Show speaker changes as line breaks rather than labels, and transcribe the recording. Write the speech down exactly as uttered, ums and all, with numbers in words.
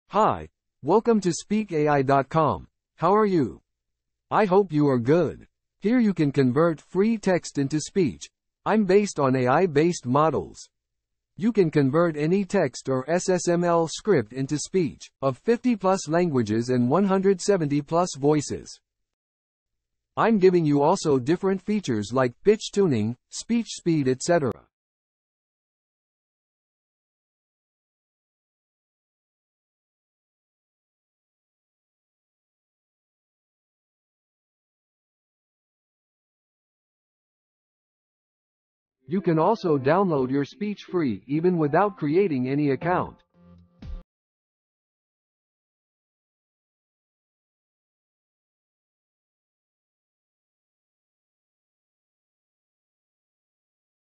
Hi, welcome to speak A I dot com. How are you? I hope you are good. Here you can convert free text into speech. I'm based on A I-based models. You can convert any text or S S M L script into speech, of fifty plus languages and one hundred seventy plus voices. I'm giving you also different features like pitch tuning, speech speed, et cetera. You can also download your speech free even without creating any account.